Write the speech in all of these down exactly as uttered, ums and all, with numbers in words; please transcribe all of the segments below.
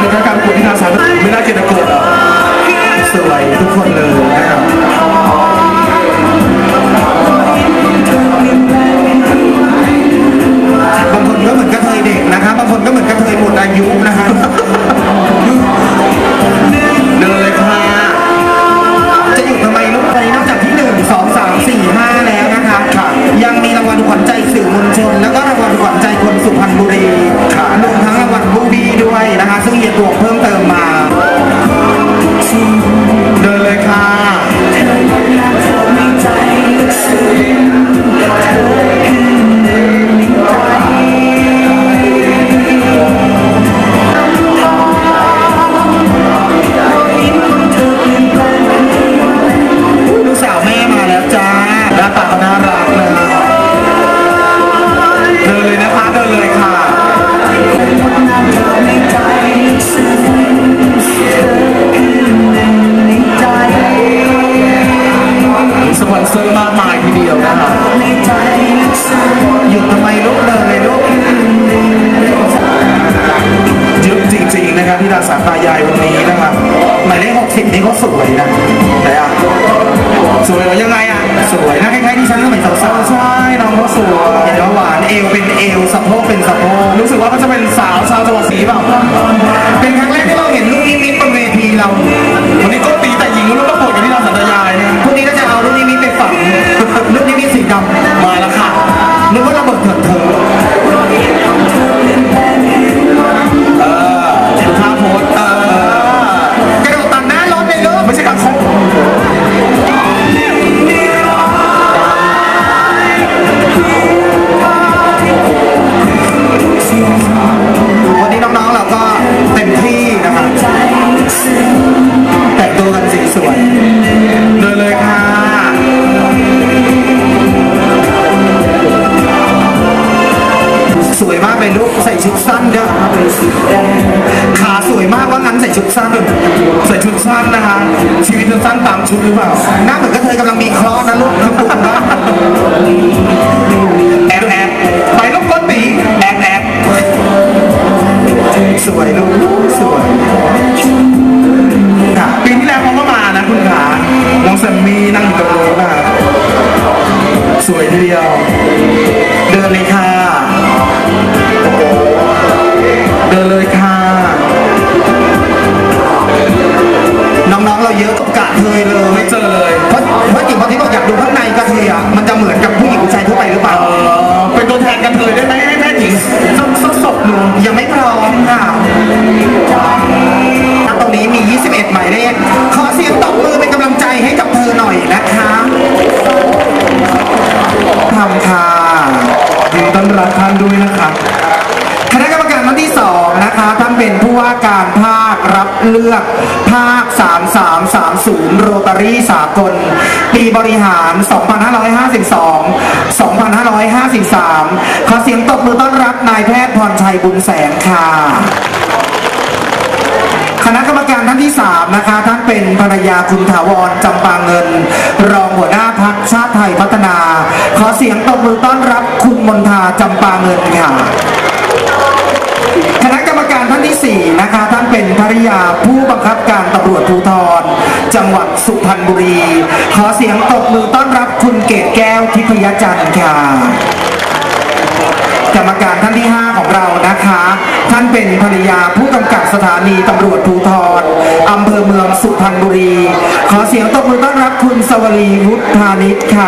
เลยนะการประกวดที่นาสารไม่น่าเกลียดโกรธสวยทุกคนเลยนะครับบางคนก็เหมือนกระเทยเด็กนะครับบางคนก็เหมือนกระเทยหมดอายุนะครับเดินเลยค่ะจะอยู่ทำไมลูกไปนอกจากที่หนึ่งสองสามสี่ห้าแล้วนะคะยังมีรางวัลขวัญใจสื่อมวลชนแล้วก็รางวัลขวัญใจคนสุพรรณบุรีรวมทั้งรางวัลบูบี้ด้วยนะคะซึ่งเฮียตัวเพิ่มเติมมาเดินเลยค่ะลูกสาวแม่มาแล้วจ้าหน้าตาน่ารักนะเดินเลยนะคะเดินเลยค่ะสปอนเซอร์มากมายทีเดียวนะครับหยุดทำไมลูกเดินเลยลูกเยอะจริงๆนะครับที่ดาสารตายายวันนี้นะครับหมายเลขหกสิบนี่ก็สวยนะแต่อะสวยยังไงอะสวยนะคล้ายๆที่ฉันก็เหมือนสาวๆใช่น้องก็สวยเห็นแล้วหวานเอวเป็นเอวสะโพกเป็นสะโพกรู้สึกว่าเขาจะเป็นสาวชาวจังหวัดศรีเปล่าเป็นครั้งแรกที่เราเห็นลูกนิมิตบนเวทีเราวันนี้ก็ตีแต่หญิงลูกประกวดกันที่ดาสารตายายเนี่ยพวกนี้ก็จะเอาลูกนิมิตไปฝังลูกนิมิตสีดำมาแล้วค่ะนึกว่าระเบิดเถิดเถิดเออท่าโพสเออกระโดดตัดหน้ารถเลยลูกไม่ใช่การโค้งวันนี้น้องๆเราก็เต็มที่นะครับแต่งตัวกันสีสวยเดินเลยค่ะสวยมากเลยลูกใส่ชุดสั้นเด้อขาสวยมากว่างั้นใส่ชุดสั้นใส่ชุดสั้นนะคะชีวิตสั้นตามชุดหรือเปล่าหน้าเหมือนกระเทยกำลังมีคลอนะลูกทั้งหมดนะแอบแอบไปลูกก้นตีแอบแอบสวยลูกสวยค่ะปีที่แล้วเขาก็มานะคุณขาน้องแซมมี่นั่งอยู่ตรงนู้นนะสวยทีเดียวเดินเลยค่ะเดินเลยค่ะน้องๆเราเยอะกับกะเทยเลยไม่เจอเลยเพราะเพราะจริงพอที่บอกอยากดูข้างในกะเทยอ่ะมันจะเหมือนกับผู้หญิงผู้ชายทั่วไปหรือเปล่าเป็นตัวแทนกะเทยได้ไหมให้แม่หญิงสักศพหนึ่งยังไม่พร้อมค่ะตรงนี้มียี่สิบเอ็ดหมายเลขขอเสียงตบมือเป็นกำลังใจให้กับเธอหน่อยนะคะทำค่ะยินดีต้อนรับท่านด้วยนะครับคณะกรรมการท่านที่สองนะคะท่านเป็นผู้ว่าการภาครับเลือกภาคสามสามสามศูนย์โรตารี่สากลปีบริหารสองพันห้าร้อยห้าสิบสอง สองพันห้าร้อยห้าสิบสามขอเสียงตบมือต้อนรับนายแพทย์พรชัยบุญแสงค่ะคณะกรรมการท่านที่สามนะคะท่านเป็นภรรยาคุณถาวรจำปาเงินรองหัวหน้าพรรคชาติไทยพัฒนาขอเสียงตบมือต้อนรับคุณมนทาจำปาเงินค่ะคณะกรรมการท่านที่สี่นะคะท่านเป็นภรรยาผู้บังคับการตำรวจภูธรจังหวัดสุพรรณบุรีขอเสียงตบมือต้อนรับคุณเกศแก้วทิพยจันทร์ค่ะกรรมการท่านที่ห้าของเรานะคะท่านเป็นภรรยาผู้กำกับสถานีตำรวจภูธรอำเภอเมืองสุพรรณบุรีขอเสียงตบมือต้อนรับคุณสวรีวุฒิพานิชค่ะ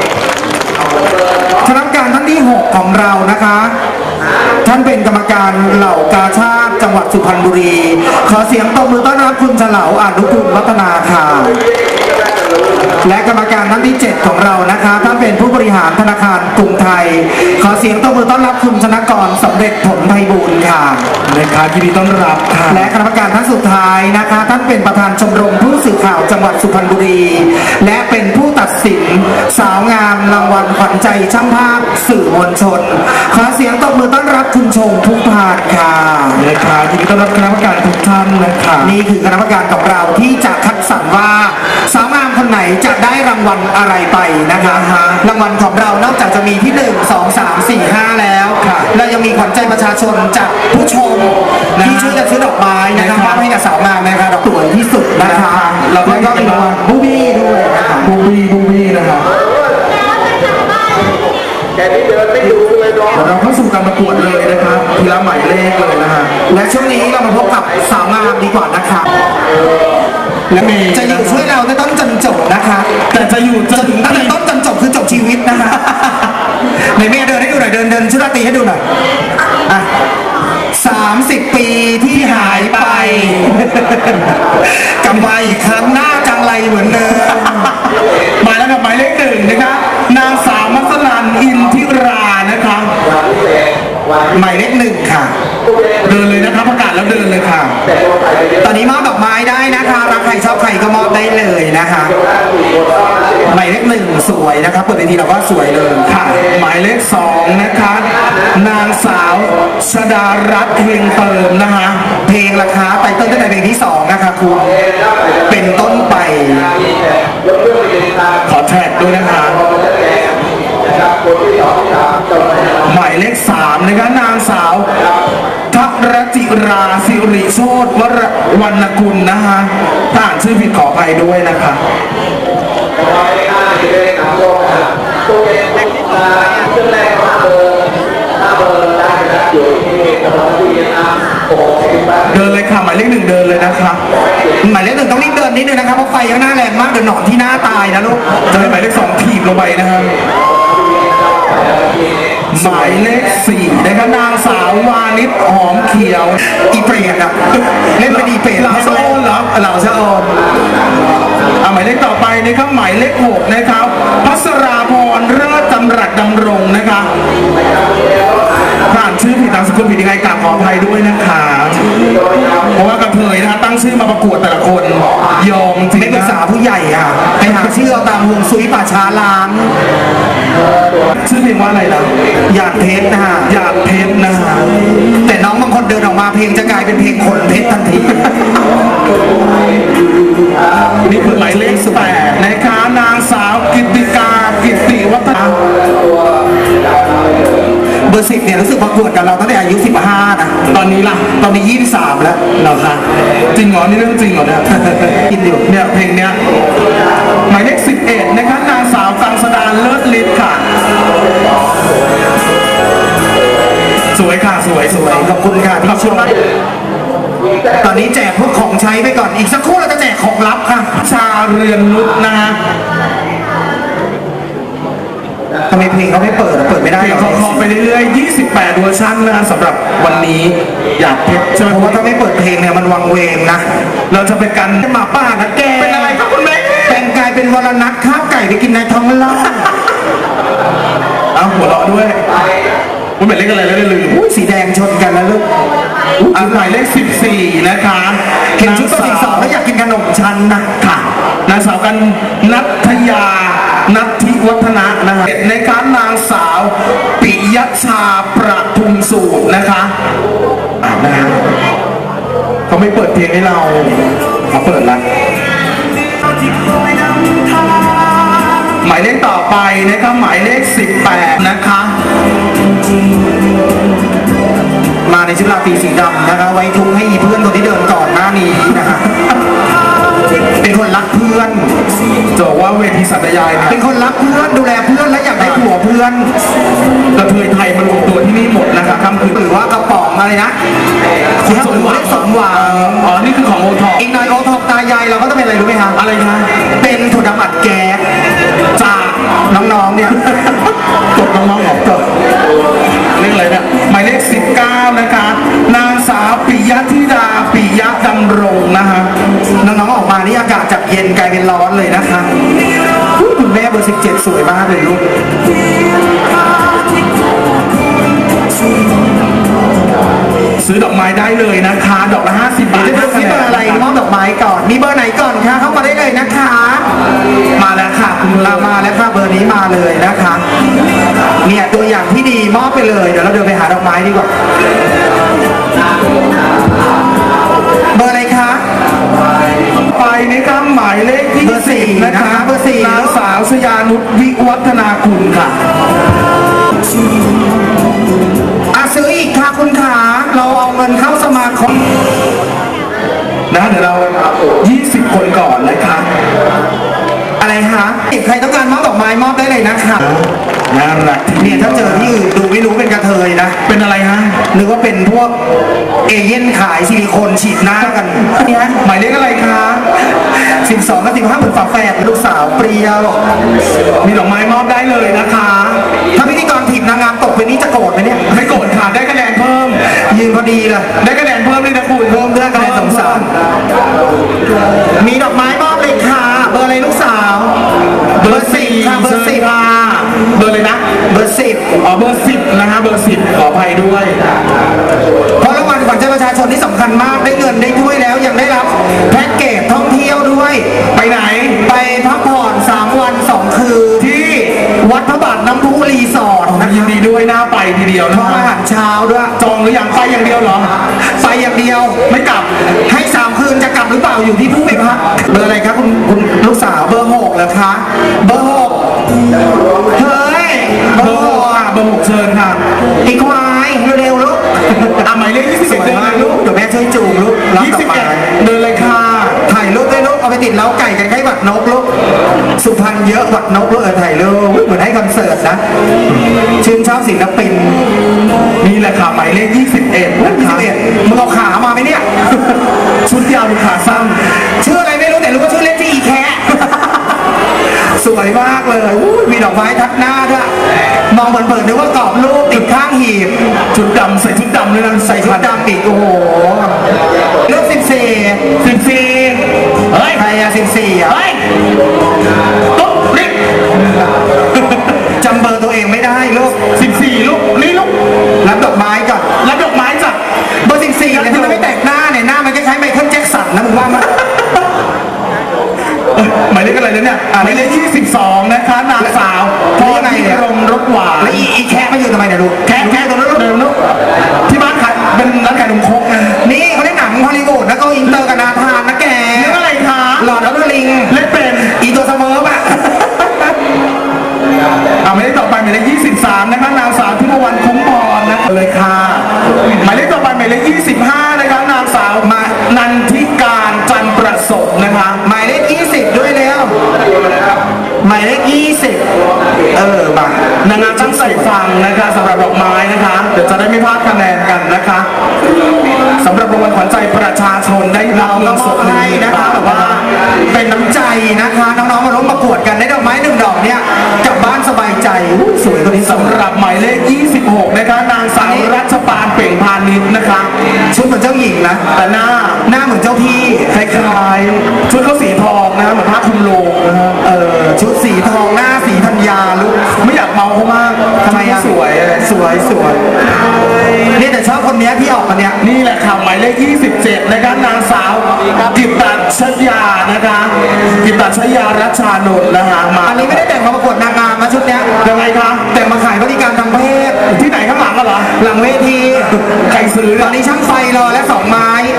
คณะกรรมการท่านที่หกของเรานะคะท่านเป็นกรรมการเหล่ากาชาติจังหวัดสุพรรณบุรีขอเสียงตบมือต้อนรับคุณเฉลาอนุกูลวัฒนาค่ะและกรรมการท่านที่เจ็ดของเรานะคะท่านเป็นผู้บริหารธนาคารกรุงไทยขอเสียงตบมือต้อนรับคุณชนกรสำเร็จผลไพบูลย์ค่ะนะครับยินดีต้อนรับค่ะและกรรมการท่านสุดท้ายนะคะท่านเป็นประธานชมรมผู้สื่อข่าวจังหวัดสุพรรณบุรีและเป็นผู้ตัดสินสาวงามรางวัลขวัญใจช่างภาพสื่อมวลชนขอเสียงตบมือต้อนรับคุณชงทุกพานค่ะนะครับยินดีต้อนรับคณะกรรมการทุกท่านนะคะนี่คือคณะกรรมการของเราที่จะคัดสรรว่าสาวงามคนไหนจะได้รางวัลอะไรไปนะคะรางวัลของเรานอกจากจะมีที่หนึ่ง สอง สาม สี่ ห้าแล้วเรายังมีขวัญใจประชาชนจากผู้ชมที่ช่วยกันซื้อดอกไม้นะคะและช่วงนี้เรามาพบกับสาวงามดีกว่านะคะและเมย์จะอยู่ช่วยเราในต้นจนจบนะคะแต่จะอยู่จนตั้งแต่ต้นจนจบคือจบชีวิตนะคะในเมย์เดินให้ดูหน่อยเดินเดินชุดราตรีให้ดูหน่อยอ่ะสามสิบปีที่หายไปกลับมาอีกครั้งหน้าจังไรเหมือนเดิมมาแล้วกับหมายเลขหนึ่งนะคะนางสาวมัสลันอินทิรานะคะหมายเลขหนึ่งค่ะเดินเลยนะคะประกาศแล้วเดินเลยค่ะตอนนี้มอบดอกไม้ได้นะคะรักใครชอบใครก็มอบได้เลยนะคะหมายเลขหนึ่งสวยนะคะเปิดเวทีเราก็สวยเลยค่ะหมายเลขสองนะคะนางสาวชดารัตน์เฮงเติมนะคะเพลงราคาไตเติ้ลตั้งแต่เพลงที่สองนะคะคุณเป็นต้นไปขอแท็กด้วยนะคะหมายเลขสามนะคะนางสาวทัรจิราสิริโชติวรวรรณกุลนะคะถ้าอ่านชื่อผิดขออภัยด้วยนะคะเดินเลยค่ะหมายเลขหนึ่งเดินเลยนะคะหมายเลขหนึ่งต้องรีบเดินนิดนึงนะครับเพราะไฟข้างหน้าแรงมากเดินหนอนที่หน้าตายนะลูกเดินหมายเลขสองถีบลงไปนะครับหมายเลขสี่นะครับนางสาววานิชหอมเขียวอีเปรตอ่ะเล่นเป็นอีเปรตเหล่าชะโอนเหรอเหล่าชะโอนอ่ะหมายเลขต่อไปนะครับหมายเลขหกนะครับพัสราพรเลิศจำรัดดำรงนะคะผ่านชื่อผิดนามสกุลผิดยังไงกราบขออภัยด้วยนะคะเพราะว่ากระเทยนะคะตั้งชื่อมาประกวดแต่ละคนยอมจริงนะไม่ปรึกษาผู้ใหญ่อ่ะไปหาชื่อเอาตามวงซุยป่าช้าล้างชื่อเพลงว่าอะไรนะหยาดเพชรนะฮะหยาดเพชรนะฮะแต่น้องบางคนเดินออกมาเพลงจะกลายเป็นเพลงคนเพชรทันทีนี่คือหมายเลขแปดนะคะนางสาวกิตติกากิตติวัฒนาเบอร์สิบเนี่ยรู้สึกประกวดกับเราตั้งแต่อายุสิบห้านะตอนนี้ล่ะตอนนี้ยี่สิบสามแล้วเหรอคะจริงเหรอนี่เรื่องจริงเหรอเนี่ยกินอยู่เนี่ยเพลงเนี้ยหมายเลขสิบเอ็ดนะคะนางสาวกังสดาเลิศฤทธิ์ค่ะสวยค่ะสวยสวยขอบคุณค่ะที่ช่วยตอนนี้แจกพวกของใช้ไปก่อนอีกสักครู่เราจะแจกของลับค่ะชาเรือนนุชนะฮะทำไมเพลงเขาไม่เปิดเปิดไม่ได้เขาคอไปเรื่อยๆยี่สิบแปดเวอร์ชันนะสำหรับวันนี้อยากเพชรใช่ไหมเพราะว่าถ้าไม่เปิดเพลงเนี่ยมันวังเวงนะเราจะเป็นกันหมาป่านะแกเป็นอะไรครับคุณแม่แต่งกายเป็นวรนัทข้าวไก่ไปกินในท้องล่าเอาหัวเราะด้วยคุณเป็นเลขอะไรแล้วลืมสีแดงชนกันแล้วลูกอ่าหมายเลขสิบสี่นะคะเห็นชุดตัวสิบสองแล้วอยากกินขนมชั้นนะค่ะนางสาวกันนัทยานัทธิวัฒนะนะฮะในการนางสาวปิยชาประทุมสูตรนะคะนะฮะเขาไม่เปิดเพลงให้เราเขาเปิดละหมายเลขต่อไปนะครับหมายเลขสิบแปดนะคะมาในชุดราตรีสีดำนะคะไว้ทุกให้เพื่อนคนที่เดินก่อนหน้านี้นะคะเป็นคนรักเพื่อนจะบอกว่าเวทีสัตยายเนี่ยเป็นคนรักเพื่อนดูแลเพื่อนและอยากได้ผัวเพื่อนกระเทยไทยมันรวมตัวที่นี่หมดนะครับคำคือหรือว่ากระป๋องอะไรนะคุณสมหวังสมหวังอ๋อนี่คือของโอทออีกหน่อยโอทอตายายเราก็ต้องเป็นอะไรรู้ไหมครับอะไรคะเป็นถั่วดำอัดแก๊สจากน้องๆเนี่ยกดน้องๆออกเกิดเลขอะไรเนี่ยหมายเลขสิบเก้านะคะนางสาวปิยธิดาปิยะดำรงนะคะน้องๆออกมานี่อากาศจากเย็นกลายเป็นร้อนเลยนะคะคุณแม่เบอร์สิบเจ็ดสวยมากเลยลูกซื้อดอกไม้ได้เลยนะคะดอกละห้าสิบบาทจะซื้อเบอร์อะไรมอบดอกไม้ก่อนมีเบอร์ไหนก่อนคะเข้ามาได้เลยนะคะมาแล้วค่ะคุณเรามาแล้วค่ะเบอร์นี้มาเลยนะคะเนี่ยตัวอย่างที่ดีมอบไปเลยเดี๋ยวเราเดินไปหาดอกไม้ดีกว่าเบอร์อะไรคะไปในคำหมายเลขที่เบอร์สี่นะคะเบอร์สี่นางสาวชยานุชวิวัฒนาคุณค่ะอาซื้ออีกค่ะคุณขาเราเอาเงินเข้าสมาคมนะเดี๋ยวเรายี่สิบคนก่อนนะคะอะไรอะไรฮะใครต้องการมอบดอกไม้มอบได้เลยนะคะน่ารักทีเนี่ยถ้าเจอที่อื่นดูไม่รู้เป็นกระเทยนะเป็นอะไรฮะนึกว่าเป็นพวกเอเย่นขายซิลิโคนฉีดหน้ากันเนี่ยหมายเลขอะไรคะสิบสองกับสิบห้าเหมือนฝาแฝดลูกสาวเปรี้ยวมีดอกไม้มอบได้เลยนะคะถ้าพิธีกรถีบนางงามตกไปนี้จะโกรธไหมเนี่ยไม่โกรธค่ะได้คะแนนเพิ่มยืนพอดีเลยได้คะแนนเพิ่มเลยนะคุณเพิ่มเรื่องคะแนนสงสารมีดอกไม้มอบเลยค่ะเบอร์อะไรลูกสาวเบอร์สิบค่ะเบอร์สิบค่ะเบอร์เลยนะเบอร์สิบอ๋อเบอร์สิบนะฮะเบอร์สิบขออภัยด้วยเพราะรางวัลขวัญใจประชาชนที่สำคัญมากได้เงินได้ถ้วยแล้วยังได้รับแพ็กเกจท่องเที่ยวด้วยไปไหนไปพักผ่อนสามวันสองคืนที่วัดพระบาทน้ำพุรีสอร์ทนะยินดีด้วยน่าไปทีเดียวนะห้องอาหารเช้าด้วยจองหรือยังไปอย่างเดียวเหรอไปอย่างเดียวไม่กลับให้สามคืนจะกลับหรือเปล่าอยู่ที่ผู้ไปพักเบอร์อะไรครับคุณคุณลูกสาวเบอร์หกเหรอคะเบอร์หกเฮ้ยเบเบออร์ร์หหกกค่ะเบอร์หกเชิญค่ะไอ้ควายเร็วๆลูกอ่ะหมายเลขยี่สิบสเอ็ดวยเดินมาเลกยลูลูกกเดี๋ยวแม่ช่วยจูงลูกรับยี่ต่สิอบ ไปเอ็ดเดินเลยค่ะถ่ายรูปด้วยลูกเอาไปติดเล้าไก่กันใกล้หวัดนกลูกสุพรรณเยอะหวัดนกลูกเออถ่ายรูปเหมือนให้คอนเสิร์ตนะชื่นชอบศิลปินนี่แหละค่ะหมายเลขยี่สิบเอ็ดนะยี่คะสิบเอ็ดมึงเอาขามาไหมเนี่ยชุดยาวหรือขาสั้นชื่ออะไรไม่รู้แต่รู้ว่าชื่อเล่นที่อีแคะ สวยมากเลยอู้มีดอกไม้ทัดหน้าด้วยมองเผินๆนึกว่ากรอบรูปติดข้างหีบชุดดำใส่ชุดดำเลยนะใส่ชุดดำอีกโอ้โหรูปสิบสี่สิบสี่เฮ้ยใครอะสิบสี่อะเฮ้ยตุ๊บลิกจำเบอร์ตัวเองไม่ได้ลูกสิบสี่ลูกนี่ลูกรับดอกไม้ก่อนรับดอกไม้จ้ะเบอร์สิบสี่เนี่ยทำไมไม่แต่งหน้าเนี่ยหน้ามันคล้ายๆไมเคิลแจ็คสันนะมึงว่ามั้ยเอ้ยหมายเลขอะไรแล้วเนี่ยอ่ะหมายเลขยี่สิบสองนะคะนางสาวพรพิรมรสหวานแล้วอีอีแคะมาอยู่ทำไมเนี่ยลูกแค่แค่ตรงนั้นลูกเดิมลูกที่บ้านขายเป็นร้านขายนมครกนะนี่เขาได้หนังฮอลลีวูดนะก็อินเตอร์กับนาธานนะแกเรื่องอะไรคะหลอดแล้วก็ลิงเล่นเป็นอีตัวเสมอปะอ่าหมายเลขต่อไปหมายเลขยี่สิบสามนะคะนางสาวทิพวรรณคุ้มพรนะคะเลยค่ะหมายเลขต่อไปหมายเลขยี่สิบห้านะคะนางสาวมานันทิการจันประสบนะคะหมายเลขยี่สิบด้วยแล้วหมายเลขยี่สิบเออมานางงามตั้งใจฟังนะคะสำหรับดอกไม้นะคะเดี๋ยวจะได้ไม่พลาดคะแนนกันนะคะสำหรับรางวัลขวัญใจประชาชนได้รับเราเงิก็นมสอดบให้นะคะแบบว่าเป็นน้ำใจนะคะน้องๆมาร่วมประกวดกันได้ดอกไม้หนึ่งดอกเนี่ยกลับบ้านสบายใจอู้สวยคนนี้สำสำหหรับรับหมายเลขยี่สิบหกนะคะนางสาวรัชปานเป่งพาณิชย์นะคะชุดเหมือนเจ้าหญิงนะแต่หน้าหน้าเหมือนเจ้าพี่คล้ายๆชุดเขาสีทองนะเหมือนผ้าคลุมโลงนะฮะเออชุดสีทองหน้าสีธัญญาลูกไม่อยากเมาเขามากทำไมอะสวยอะไรสวยสวยนี่แต่ชอบคนเนี้ยที่ออกมาเนี้ยนี่แหละค่ะหมายเลขยี่สิบเจ็ดนะคะนางสาวกิตตชยานะคะกิตตชยารัชชานนท์นะคะมาอันนี้ไม่ได้แต่งมาประกวดนางงามนะชุดเนี้ยยังไงคะแต่งมาขายบริการทางเพศที่ไหนข้างหลังอะเหรอหลังเวทีใครซื้อตอนนี้ช่างไฟรอและสองไม้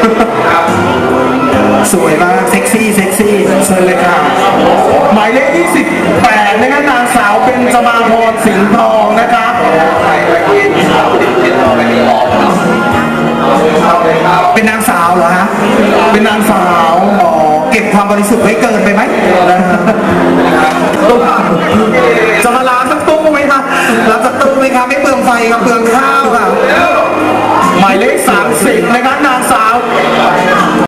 สวยมากเซ็กซี่เซ็กซี่เชิญเลยค่ะหมายเลขยี่สิบแปดนะคะนางสาวเป็นจมาพรสิงห์ทองนะคะเป็นนางสาวเหรอฮะเป็นนางสาวอ๋อเก็บความบริสุทธิ์ไว้เกินไปไหมจะมาล้างสักตู้ไหมคะรับศัตรูไหมครับไม่เปลืองไฟครับเปลืองข้าวค่ะหมายเลขสามสิบนะคะนางสาว